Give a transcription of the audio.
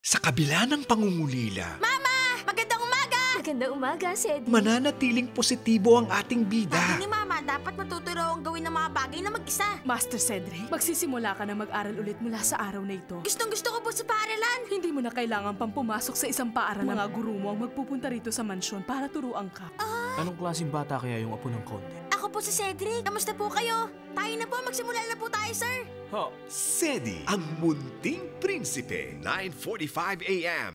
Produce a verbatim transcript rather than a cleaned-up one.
Sa kabila ng pangungulila, Mama! Magandang umaga! Magandang umaga, Sedi. mananatiling positibo ang ating Sabi bida. ni Mama, dapat matuto raw ang gawin ng mga bagay na mag-isa. Master Cedric, magsisimula ka na mag-aral ulit mula sa araw na ito. Gustong gusto ko po sa paaralan. Hindi mo na kailangan pang pumasok sa isang paaralan. Mga guru mo ang magpupunta rito sa mansyon para turuan ka. Anong klaseng bata kaya yung apo ng konde? Ako po si Cedric. Kamusta po kayo? Tayo na po, magsimula na po tayo, sir. Ha? Sedi, ang munting prinsipe. nine forty-five a m